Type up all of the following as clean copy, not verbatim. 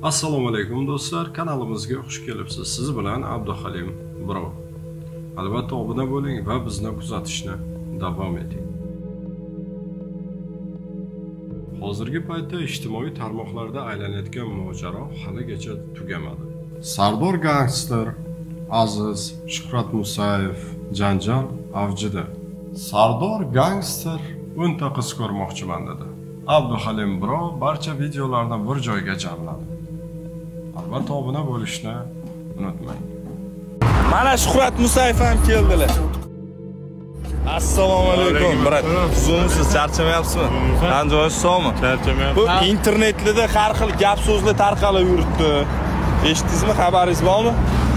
Assalomu alaykum do'stlar, kanalimizga xush kelibsiz. Siz bilan Abduhalim Bro. Albatta obuna bo'ling va bizni kuzatishni davom eting. Hozirgi paytda ijtimoiy tarmoqlarda aylanayotgan mojaro haligacha tugamadi. Sardor gangster Aziz Shuhrat Musayev janjal avjida. Sardor gangster 10 ta qiz ko'rmoqchiman dedi. Abduhalim Bro barcha videolarni bir joyga jamladi. Albatta obuna bo'lishni unutmang. Mana Shuhrat Musayev ham keldilar. Assalomu alaykum, brat. Zo'msiz, charchamayapsizmi? Qanjoysiz, sog'mi? Charchamayapman. Bu internetlarda har xil gap so'zlar tarqalib yuribdi. Eshitdingizmi, xabaringiz bormi?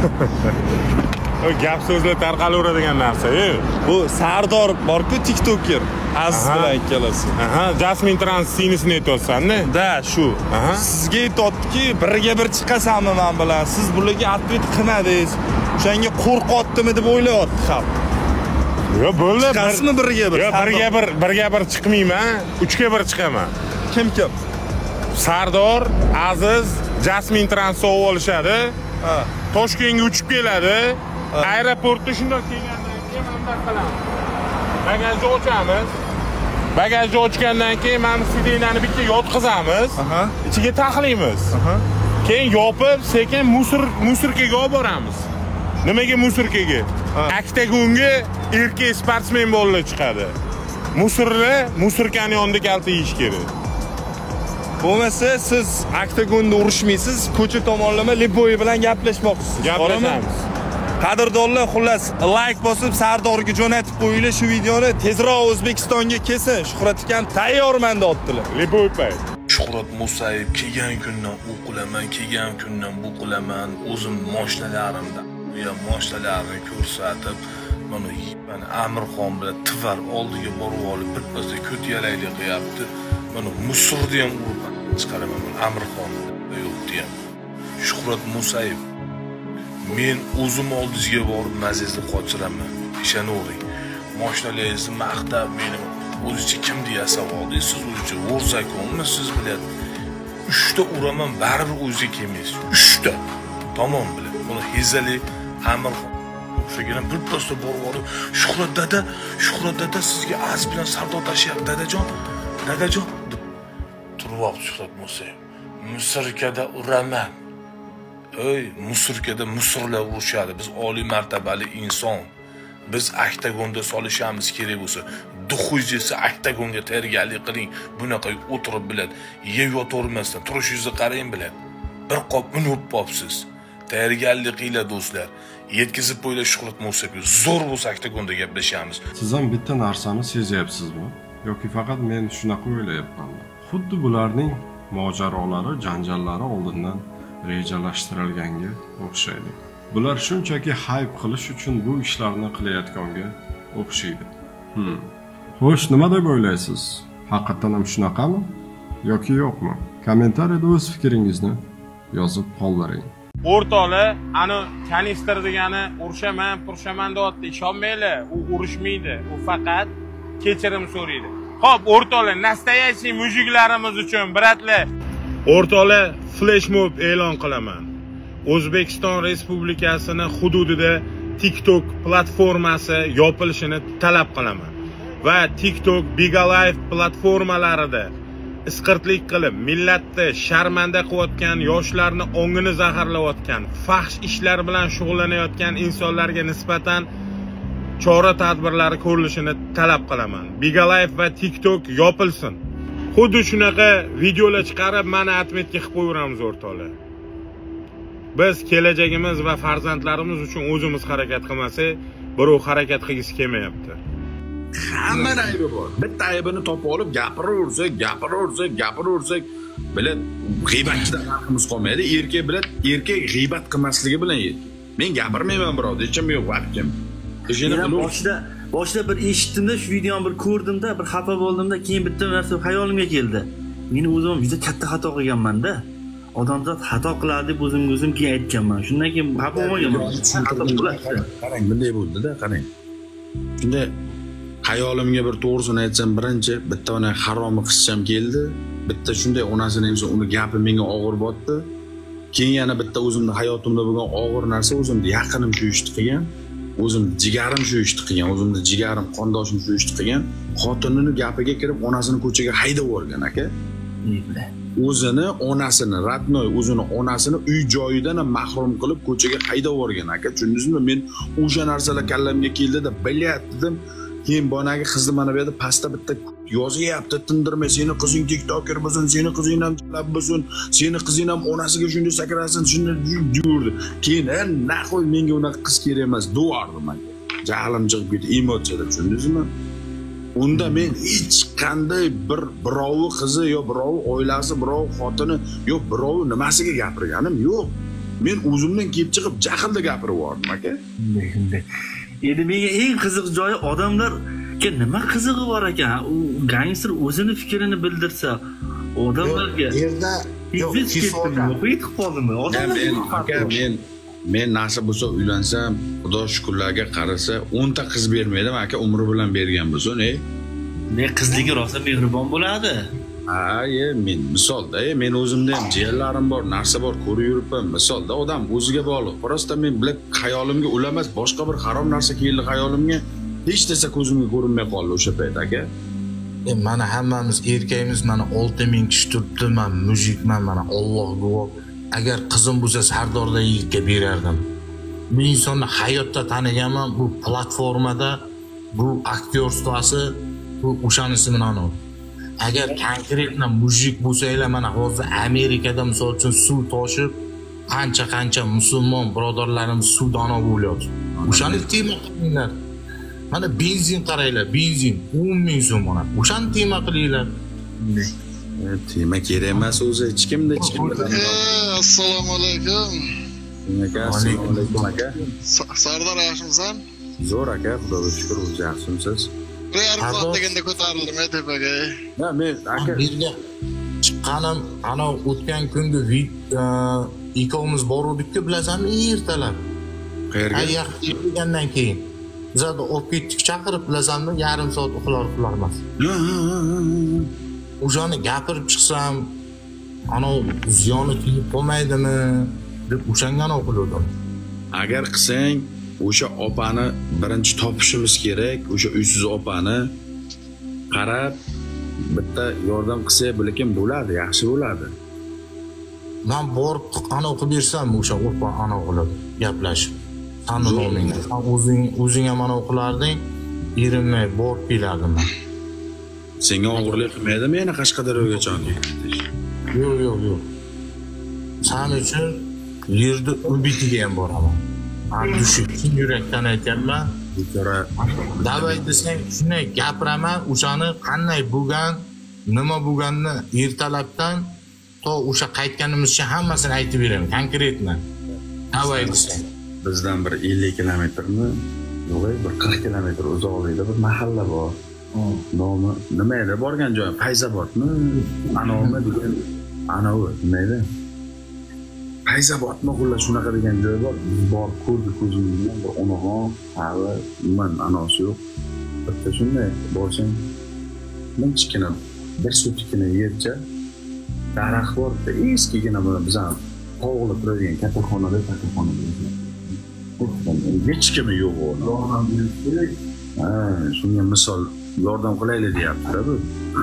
O gap so'zlar tarqalaveradigan narsa-ku. Bu Sardor bor-ku, TikToker. Aziz bilan ikkalasi. Jasmine Trans sinisini aytyapsan-da? Da, shu. Sizga aytibdi-ki, birga bir chiqasanmi men bilan? Siz bularga atvet qilmadingiz. O'shanga qo'rqotdimi deb o'ylayapti xalq. Yo, bo'ldi. Chiqasizmi birga bir? Yo, birga bir chiqmayman, 3 ga 1 chiqaman. Kim? Sardor, Aziz, Jasmine Trans olib olishadi. Toshkentga uchib keladi. Aeroportda shunday kelgandan keyin bunday qilamiz. Bagajni ochamiz. Bagajni ochgandan keyin mana sidenani bitta yotqizamiz. Ichiga taxlaymiz. Keyin yopib, sekin musorkaga olib boramiz. Nimaga musorkaga? Oktagonga erkak sportsmen bolalar chiqadi. Musorkani yonida kalta yeyish kerak. Bo'lmasa siz oktagonda urushmaysiz, ko'cha tomonlama Liboy bilan gaplashmoqchisiz. Gaplashamiz. Qadrdonlar, xullas, like bosib Sardorga jo'natib qo'yinglar shu videoni. Tezroq O'zbekistonga kelsin. Shuhrat akam tayyorman deyaptilar. Liboy pay. Shuhrat Musayev kelgan kundan u qilaman, kelgan kundan bu qilaman. O'zim mashinalarimda mashinalarni ko'rsatib, mana Amirxon bilan Tivar oldiga borib olib, birpasda ko'tyalaylik qilyapti. Mana musorni ham urib chiqaraman Amirxon yo'qdi ham. Shuhrat Musayev, men o'zim oldingizga borib mazizni qochiraman. Ishonavering. Mashinalaringizni maqtab meni o'zicha kim deya savoldi. Siz o'zicha o'rzakonmi, siz bilasiz. 3 ta uraman, baribir o'ziga kelmaysiz. 3 ta. Tamom biladi. Buni Hezali Amirxon o'shagina birpasda borib olib, Shuhrat dada sizga az bilan savdo tashyapti, dadajon deb turib Shuhrat Musayev. Musorkada uraman. Musorkada musorlar urishadi. Biz oliy martabali inson. Biz oktagonda solishamiz kerak bo'lsa, duxuzingizni oktagonga tayyorgarlik qiling. Bunaqa o'tirib biladi. Yeb yotavermasdan turishingizni qarang biladi. Bir qop un o'p popsiz. Tayyorgarlik qilinglar do'stlar. Yetkazib qo'yinglar Shuhrat Musayevga. Zo'r bo'lsa oktagonda gaplashamiz. Siz ham bitta narsani sezyapsizmi? Yoki faqat men shunaqa o'ylayapmanmi? Xuddi bularning mojarolari, janjallari oldindan rejalashtirilganga o'xshaydi. Bular shunchaki hayp qilish uchun bu ishlarni qilayotganga o'xshaydi. Xo'sh, nima deb o'ylaysiz? Haqiqatan ham shunaqami yoki yo'qmi? Kommentariyada o'z fikringizni yozib qoldiring. O'rtoqlar, ana kanister degani urishaman deyapti. Ishonmanglar, u urushmaydi. U faqat kechirim so'raydi. Xo'p, o'rtoqlar, nastoyachiy mujiklarimiz uchun bratlar, o'rtoqlar, flash mob e'lon qilaman. O'zbekiston Respublikasining hududida TikTok platformasi yopilishini talab qilaman va TikTok Big Life platformalarida isqirtlik qilib, millatni sharmanda qilayotgan, yoshlarni ongini zaharlayotgan, fahsh ishlar bilan shug'ullanayotgan insonlarga nisbatan chora tadbirlari ko'rilishini talab qilaman. Big Life va TikTok yopilsin. Xuddi shunaqa videolar chiqarib, mana atmetga qilib qo'yamiz o'rtoqlar. Biz kelajagimiz va farzandlarimiz uchun o'zimiz harakat qilmasak, birov harakat qilgisi kelmayapti. Hamma aybi bor. Bitta aybini topib olib gapiraversak, bilad, g'iybatchidan farqimiz qolmaydi. Erkak g'iybat qilmasligi bilan yet. Men gapirmayman birodar, hech kim yo'q vaqtim. Boshida bir eshitdimda, shu videoni bir ko'rdimda, bir xafa bo'ldimda, keyin bitta narsa xayolimga keldi. Men o'zim juda katta xato qilganman-da. Odamzod xato qiladi deb o'zim keyin aytganman. Shundan keyin xafa bo'lganman. Qarang, bunday bo'ldi-da, qarang. Shunda hayolimga bir to'g'risini aytsam, birinchi bitta ona haromi qizcham keldi. Bitta shunday onasini emsa, uni gapi menga og'ir botdi. keyin yana bitta o'zimni hayotimda bo'lgan og'ir narsa o'zimni yaqinim shu ishni qilgan. O'zimni jigarim shu ishni qilgan, o'zimni jigarim, qondoshim shu ishni qilgan. Xotinini gapiga kirib, onasini ko'chaga haydab yuborgan aka. O'zini onasini, ratnoy o'zini onasini uy joyidan mahrum qilib ko'chaga haydab yuborgan aka. Tushundingizmi? Men o'sha narsalar kallamga keldi-da, bilyapti dedim. Keyin bonagi qizni mana bu yerda pastda bitta yozyapti, tindirmay, seni qizing TikToker bo'lsin, seni qizing ham chalab bo'lsin, seni qizing ham onasiga shunday sakrasin, shunday yurdi. Keyin nahoy menga unaqa qiz kerak emas, devordim aka. Jahlim chiqib ketdi, emotsiyada, tushundingizmi? Unda men hech qanday birovi qizi yo birovi oilasi, birovi xotini yo birovi nimasiga gapirganim yo'q. Men o'zimdan kelib chiqib jahlda gapirib yubordim aka. Endi menga eng qiziq joyi odamlarga nima qizig'i bor ekan? U gangster o'zini fikrini bildirsa, odamlarga yerda yo'q, yetib qoldimi? Men nasib bo'lsa uylansam, Xudo shukrlarga qarasa 10 ta qiz bermaydim aka, umri bilan bergan bo'lsin, Ne qizligi rosa mehribon bo'ladi. Men misolda, men o'zimda ham jiyanlarim bor, narsa bor, ko'rib yuribman. Misolda odam o'ziga bog'liq. Prosta men bilib xayolimga ulamas, boshqa bir harom narsa keldi xayolimga. Hech narsa ko'zimga ko'rinmay qoldi o'sha payt aka. Mana hammamiz erkakmiz, mana 6000 kishi turibdi, men mujikman, mana Alloh guvoh. Agar qizim bo'lsa Sardorda yigitga berardim. Bu insonni hayotda taniganman, bu platformada, bu aktyorstasi, bu o'shanisi bilan ol. Agar konkretna mujik bo'lsanglar, mana hozir Amerikada misol uchun suv toshib, qancha musulmon birodarlarimiz suvdona bo'lyapti. O'shani tema qilinglar. Mana benzin qaranglar, benzin 10 ming so'm mana. O'shani tema qilinglar. Tema kerak emas o'zi, hech kimda. Assalomu alaykum. Assalomu alaykum aka. Sardor yaxshimisan? Zo'r aka, Xudoga shukr, o'zi yaxshimisiz? Bir vaqt deganda ko'tarildim tepaga. Men aka birga chiqqanim, ana o'tgan kungi ikkovimiz boruvdik-ku, bilasanmi, ertalab. Qayerga? Yaqindan keyin. Bizada olib ketdik, chaqirib, bilasanmi, yarim soat uxlar-uxlarmas. O'shani gapirib chiqsam, ana ziyoni kelib qolmaydimi deb o'shangani o'qidim. Agar qilsang, o'sha opani birinchi topishimiz kerak, o'sha uysiz opani qarab bitta yordam qilsa lekin bo'ladi, yaxshi bo'ladi. Men borib ana o'qib bersam, o'sha opa ana o'qilib gaplashib. Tanlovingga. O'zing ham ana o'qilarding, erimay borib kelardim men. Senga og'irlik qilmaydimi yana Qashqadaryogacha ketish? Yo'q. Sen uchun yerda ubitiga ham boraman. Dushib, yurakdan aytayapman. Davay desang, shunday gapiraman, o'shani qanday bo'lgan, nima bo'lganini ertalabdan to o'sha qaytganimizcha hammasini aytib beraman, konkretman. Davay desang. Bizdan bir 50 kilometrmi, yo'q, bir 40 kilometr uzoqlikda bir mahalla bor. Nomi nima edi? Borgan joy Fayzobodmi? Anomi degan, anovi nima edi? Fayzobodmi, xullas shunaqa degan joy bor. Biz borib ko'rdik ko'zimiz bilan, bir onaxon, hali umuman anosi yo'q. Bitta shunday borsang, munchkina bir so'tikina yercha daraxt bor, eskigina bizani tog'li turadigan kattaxonada. Hech kimi yo'q u. Yordam berish kerak. Shunga misol yordam qilaylik deyapti bu.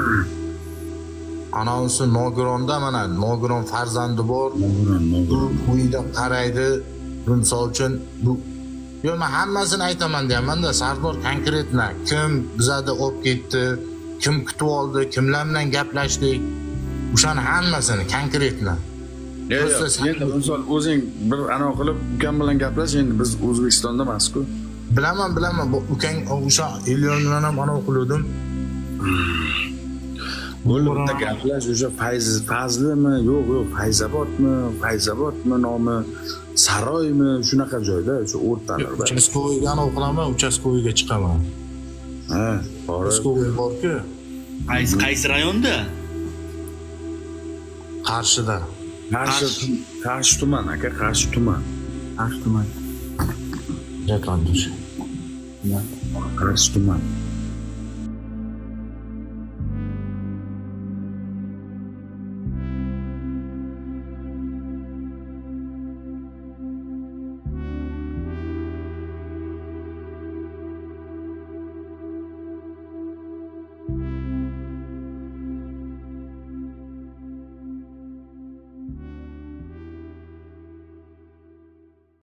Anonsi nogironda, mana nogiron farzandi bor. Uyda qaraydi. Misol uchun bu yo, men hammasini aytaman deyapman-da, Sardor konkretna kim bizada olib ketdi, kim kutib oldi, kimlar bilan gaplashdik. O'shani hammasini konkretna. Endi misol o'zing bir ana qilib ukam bilan gaplash, endi biz O'zbekistonda emas-ku. Bilaman. Bu ukang o'sha Elyon bilan ham ana o'qidim. Bo'ldi, bitta gaplash, o'sha Fazlimi, yo'q, Fayzobodmi nomi, Saroymi, shunaqa joyda, o'sha o'rtalarda. Uchastkoviga ana o'qilaman, uchastkoviga chiqaman. To'g'ri. Uchastkoviy bor-ku. Qaysi rayonda? Qarshida. Qarshi tuman aka, Qarshi tuman. Yaqindish. Qarshi tuman.